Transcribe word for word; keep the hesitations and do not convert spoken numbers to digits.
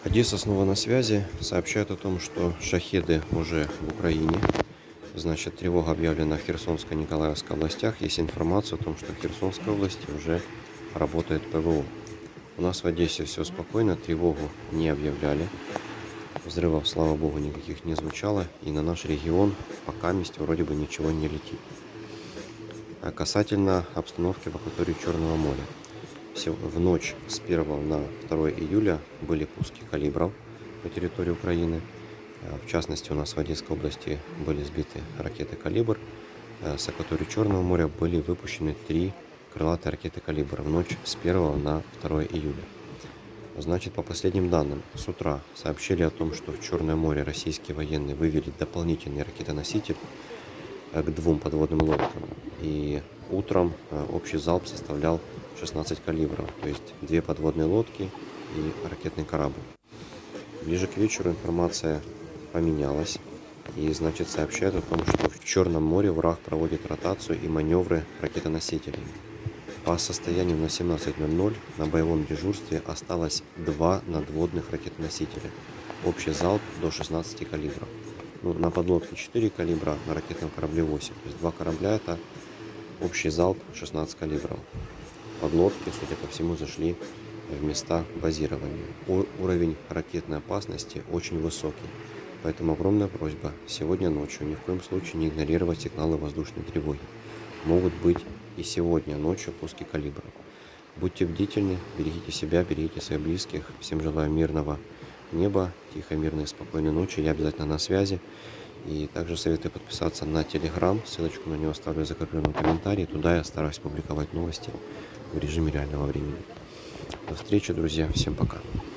Одесса снова на связи. Сообщают о том, что шахеды уже в Украине. Значит, тревога объявлена в Херсонской и Николаевской областях. Есть информация о том, что в Херсонской области уже работает ПВО. У нас в Одессе все спокойно, тревогу не объявляли. Взрывов, слава богу, никаких не звучало. И на наш регион пока месте вроде бы ничего не летит. А касательно обстановки в акватории Черного моря. В ночь с первого на второе июля были пуски калибров по территории Украины. В частности, у нас в Одесской области были сбиты ракеты «Калибр». С акватории Черного моря были выпущены три крылатые ракеты «Калибр» в ночь с первого на второе июля. Значит, по последним данным, с утра сообщили о том, что в Черное море российские военные вывели дополнительный ракетоноситель к двум подводным лодкам. И утром общий залп составлял шестнадцать калибров, то есть две подводные лодки и ракетный корабль. Ближе к вечеру информация поменялась, и, значит, сообщают о том, что в Черном море враг проводит ротацию и маневры ракетоносителей. По состоянию на семнадцать ноль ноль на боевом дежурстве осталось два надводных ракетоносителя. Общий залп до шестнадцати калибров. Ну, на подлодке четыре калибра, на ракетном корабле восемь. То есть два корабля — это общий залп шестнадцать калибров. Подлодки, судя по всему, зашли в места базирования. Уровень ракетной опасности очень высокий. Поэтому огромная просьба сегодня ночью ни в коем случае не игнорировать сигналы воздушной тревоги. Могут быть и сегодня ночью пуски калибров. Будьте бдительны, берегите себя, берегите своих близких. Всем желаю мирного неба, тихой, мирной, спокойной ночи. Я обязательно на связи. И также советую подписаться на Telegram. Ссылочку на него оставлю в закрепленном комментарии. Туда я стараюсь публиковать новости в режиме реального времени. До встречи, друзья. Всем пока.